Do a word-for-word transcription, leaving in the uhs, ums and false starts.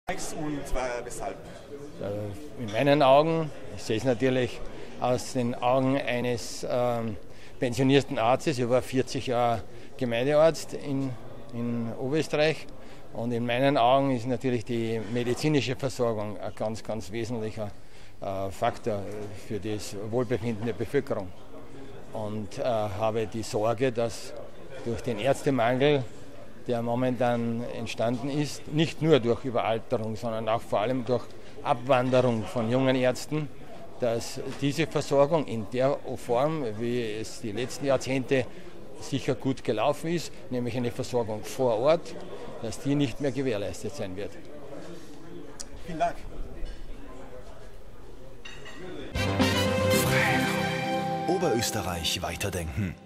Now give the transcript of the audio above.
Und äh, weshalb? In meinen Augen, ich sehe es natürlich aus den Augen eines ähm, pensionierten Arztes, ich war vierzig Jahre Gemeindearzt in, in Oberösterreich, und in meinen Augen ist natürlich die medizinische Versorgung ein ganz, ganz wesentlicher äh, Faktor für das Wohlbefinden der Bevölkerung. Und äh, habe die Sorge, dass durch den Ärztemangel, der momentan entstanden ist, nicht nur durch Überalterung, sondern auch vor allem durch Abwanderung von jungen Ärzten, dass diese Versorgung in der Form, wie es die letzten Jahrzehnte sicher gut gelaufen ist, nämlich eine Versorgung vor Ort, dass die nicht mehr gewährleistet sein wird. Vielen Dank. Oberösterreich weiterdenken.